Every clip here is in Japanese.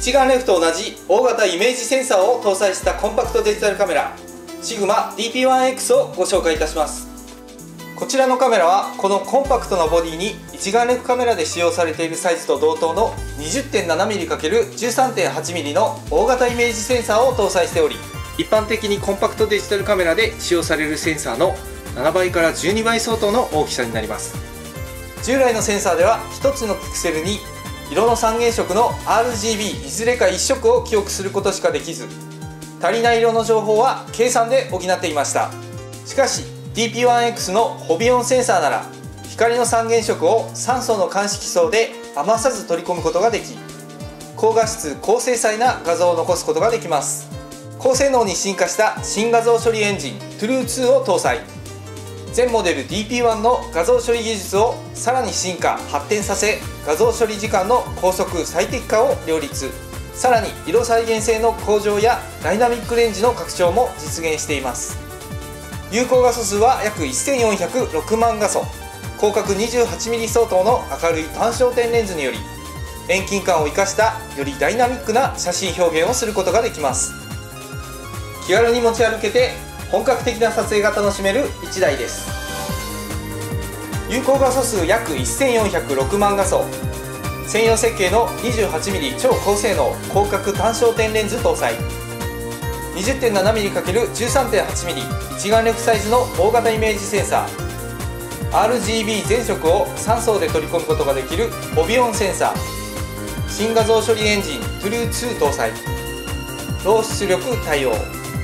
一眼レフと同じ大型イメージセンサーを搭載したコンパクトデジタルカメラ Sigma DP1X をご紹介いたします。こちらのカメラはこのコンパクトなボディに一眼レフカメラで使用されているサイズと同等の 20.7mm×13.8mm の大型イメージセンサーを搭載しており、一般的にコンパクトデジタルカメラで使用されるセンサーの7倍から12倍相当の大きさになります。従来のセンサーでは1つのピクセルに色の三原色の RGB いずれか1色を記憶することしかできず、足りない色の情報は計算で補っていました。しかし DP1X のホビオンセンサーなら光の三原色を3層の鑑識層で余さず取り込むことができ、高画質高精細な画像を残すことができます。高性能に進化した新画像処理エンジン True2 を搭載。全モデル DP1 の画像処理技術をさらに進化発展させ、画像処理時間の高速最適化を両立。さらに色再現性の向上やダイナミックレンジの拡張も実現しています。有効画素数は約1406万画素、広角 28mm 相当の明るい単焦点レンズにより遠近感を生かしたよりダイナミックな写真表現をすることができます。気軽に持ち歩けて本格的な撮影が楽しめる1台です。有効画素数約1406万画素、専用設計の 28mm 超高性能広角単焦点レンズ搭載、 20.7mm×13.8mm 一眼レフサイズの大型イメージセンサー、 RGB 全色を3層で取り込むことができるホビオンセンサー、新画像処理エンジン True2 搭載、ロー出力対応。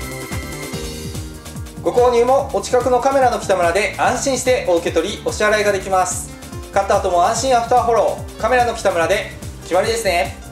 ご購入もお近くのカメラの北村で安心してお受け取りお支払いができます。買った後も安心アフターフォロー、カメラの北村で決まりですね。